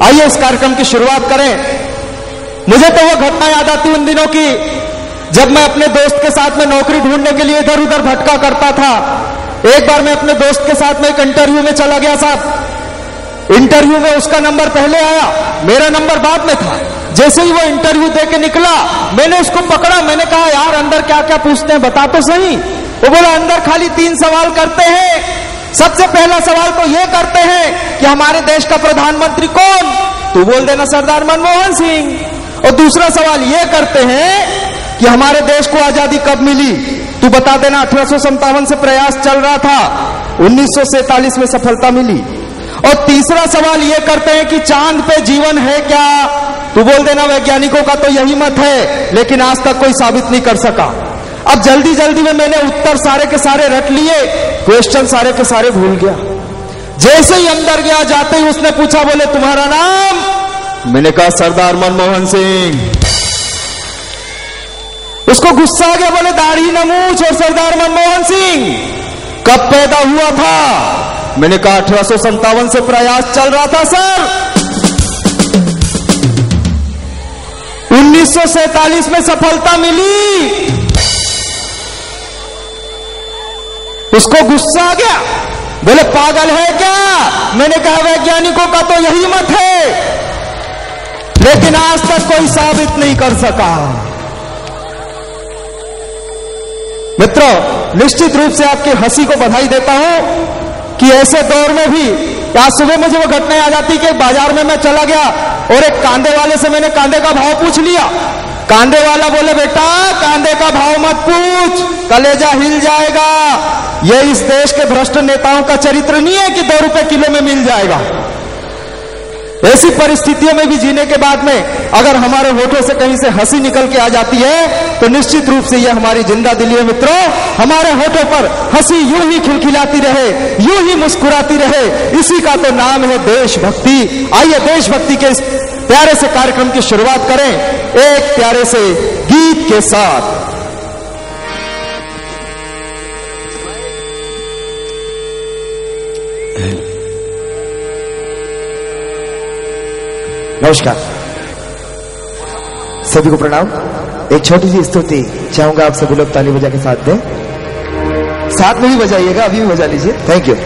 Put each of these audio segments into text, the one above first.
आइए इस कार्यक्रम की शुरुआत करें। मुझे तो वो घटना याद आती उन दिनों की जब मैं अपने दोस्त के साथ में नौकरी ढूंढने के लिए इधर उधर भटका करता था। एक बार मैं अपने दोस्त के साथ में एक इंटरव्यू में चला गया साहब। इंटरव्यू में उसका नंबर पहले आया, मेरा नंबर बाद में था। जैसे ही वो इंटरव्यू दे के निकला, मैंने उसको पकड़ा। मैंने कहा, यार अंदर क्या क्या पूछते हैं बता तो सही। वो बोला, अंदर खाली 3 सवाल करते हैं। सबसे पहला सवाल तो ये करते हैं कि हमारे देश का प्रधानमंत्री कौन? तू बोल देना सरदार मनमोहन सिंह। और दूसरा सवाल ये करते हैं कि हमारे देश को आजादी कब मिली? तू बता देना 1857 से प्रयास चल रहा था, 1947 में सफलता मिली। और तीसरा सवाल ये करते हैं कि चांद पे जीवन है क्या? तू बोल देना वैज्ञानिकों का तो यही मत है, लेकिन आज तक कोई साबित नहीं कर सका। अब जल्दी जल्दी में मैंने उत्तर सारे के सारे रट लिए, क्वेश्चन सारे के सारे भूल गया। जैसे ही अंदर गया, जाते ही उसने पूछा, बोले तुम्हारा नाम? मैंने कहा सरदार मनमोहन सिंह। उसको गुस्सा आ गया, बोले दाढ़ी न मूंछ और सरदार मनमोहन सिंह कब पैदा हुआ था? मैंने कहा 1857 से प्रयास चल रहा था सर। 1947 में सफलता मिली। उसको गुस्सा आ गया, बोले पागल है क्या? मैंने कहा वैज्ञानिकों का तो यही मत है, लेकिन आज तक कोई साबित नहीं कर सका। मित्रों, निश्चित रूप से आपकी हंसी को बधाई देता हूं कि ऐसे दौर में भी आज सुबह मुझे वो घटना याद आती कि बाजार में मैं चला गया और एक कांदे वाले से मैंने कांदे का भाव पूछ लिया। कांदे वाला बोले, बेटा कांदे का भाव मत पूछ, कलेजा हिल जाएगा। ये इस देश के भ्रष्ट नेताओं का चरित्र नहीं है कि 2 रुपए किलो में मिल जाएगा। ऐसी परिस्थितियों में भी जीने के बाद में अगर हमारे होठों से कहीं से हंसी निकल के आ जाती है तो निश्चित रूप से यह हमारी जिंदा दिली है। मित्रों, हमारे होठों पर हंसी यूं ही खिलखिलाती रहे, यूं ही मुस्कुराती रहे, इसी का तो नाम है देशभक्ति। आइए देशभक्ति के इस प्यारे से कार्यक्रम की शुरुआत करें एक प्यारे से गीत के साथ। नमस्कार, सभी को प्रणाम। एक छोटी सी स्तुति चाहूंगा आप सभी लोग ताली बजा के साथ दें। साथ में भी बजाइएगा, अभी भी बजा लीजिए। Thank you.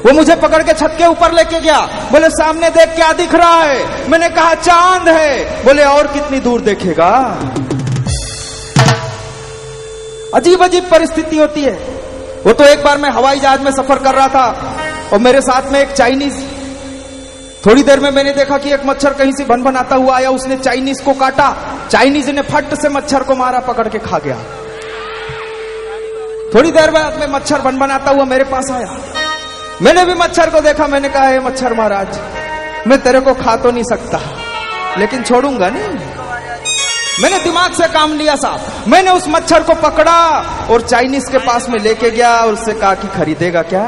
वो मुझे पकड़ के छत के ऊपर लेके गया। बोले सामने देख क्या दिख रहा है? मैंने कहा चांद है। बोले और कितनी दूर देखेगा? अजीब अजीब परिस्थिति होती है। वो तो एक बार मैं हवाई जहाज में सफर कर रहा था और मेरे साथ में एक चाइनीज, थोड़ी देर में मैंने देखा कि एक मच्छर कहीं से भनभनाता हुआ आया, उसने चाइनीज को काटा, चाइनीज ने फट से मच्छर को मारा, पकड़ के खा गया। थोड़ी देर बाद में मच्छर भनभनाता हुआ मेरे पास आया, मैंने भी मच्छर को देखा, मैंने कहा हे मच्छर महाराज, मैं तेरे को खा तो नहीं सकता लेकिन छोड़ूंगा नहीं। मैंने दिमाग से काम लिया साहब, मैंने उस मच्छर को पकड़ा और चाइनीज के पास में लेके गया और उससे कहा कि खरीदेगा क्या?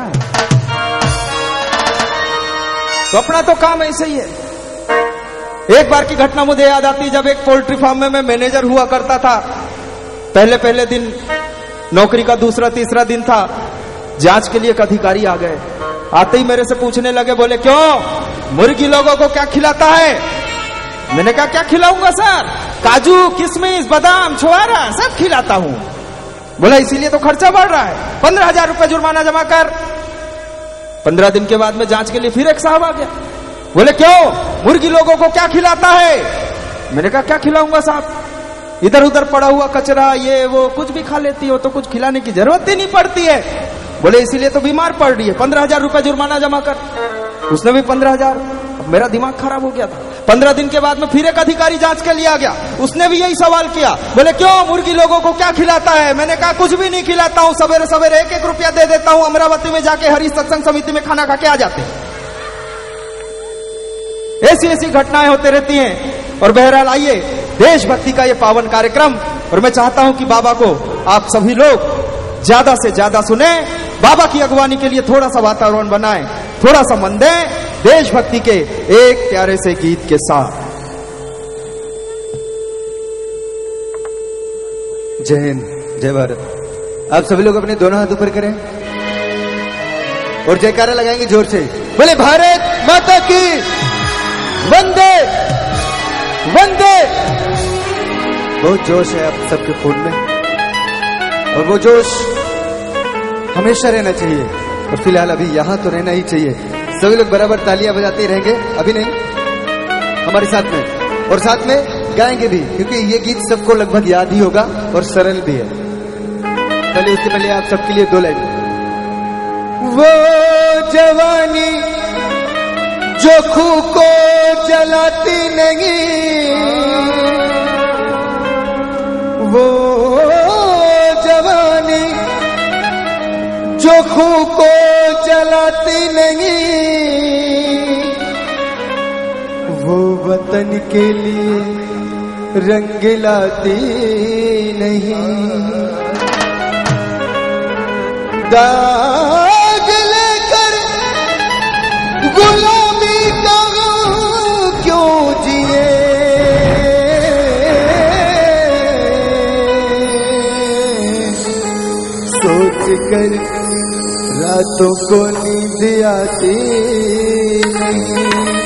तो अपना तो काम ऐसे ही है। एक बार की घटना मुझे याद आती, जब एक पोल्ट्री फार्म में मैं मैनेजर हुआ करता था। पहले दिन नौकरी का दूसरा तीसरा दिन था, जांच के लिए एक अधिकारी आ गए। आते ही मेरे से पूछने लगे, बोले क्यों मुर्गी लोगों को क्या खिलाता है? मैंने कहा क्या खिलाऊंगा सर? काजू किशमिश बादाम छुआरा सब खिलाता हूं। बोला इसीलिए तो खर्चा बढ़ रहा है, 15,000 रुपए जुर्माना जमा कर। 15 दिन के बाद में जांच के लिए फिर एक साहब आ गया। बोले क्यों मुर्गी लोगों को क्या खिलाता है? मैंने कहा क्या खिलाऊंगा साहब, इधर उधर पड़ा हुआ कचरा ये वो कुछ भी खा लेती हो, तो कुछ खिलाने की जरूरत ही नहीं पड़ती है। बोले इसीलिए तो बीमार पड़ रही है, 15,000 रुपए जुर्माना जमा कर। उसने भी 15,000। मेरा दिमाग खराब हो गया था। 15 दिन के बाद में फिर एक अधिकारी जांच के लिए आ गया, उसने भी यही सवाल किया। बोले क्यों मुर्गी लोगों को क्या खिलाता है? मैंने कहा कुछ भी नहीं खिलाता हूं, सवेरे सवेरे 1-1 रुपया दे देता हूं, अमरावती में जाके हरि सत्संग समिति में खाना खा के आ जाते हैं। ऐसी ऐसी घटनाएं होती रहती हैं। और बहरहाल आइए, देशभक्ति का ये पावन कार्यक्रम, और मैं चाहता हूं कि बाबा को आप सभी लोग ज्यादा से ज्यादा सुने, बाबा की अगवानी के लिए थोड़ा सा वातावरण बनाएं, थोड़ा सा मन दें देशभक्ति के एक प्यारे से गीत के साथ। जय हिंद, जय भारत। आप सभी लोग अपने दोनों हाथ ऊपर करें और जयकारा लगाएंगे जोर से। बोले भारत माता की वंदे वंदे। बहुत जोश है आप सबके खून में और वो जोश हमेशा रहना चाहिए, और फिलहाल अभी यहां तो रहना ही चाहिए। सभी लोग बराबर तालियां बजाते रहेंगे, अभी नहीं हमारे साथ में, और साथ में गाएंगे भी, क्योंकि ये गीत सबको लगभग याद ही होगा और सरल भी है। पहले उससे पहले आप सबके लिए 2 लाइन। वो जवानी जो खूह को जलाती नहीं, वो जवानी जो खूह को जलाती नहीं, वो वतन के लिए रंग लाती नहीं। दाग लेकर गुलामी का क्यों जिए, सोच कर रातों को नींद आती नहीं।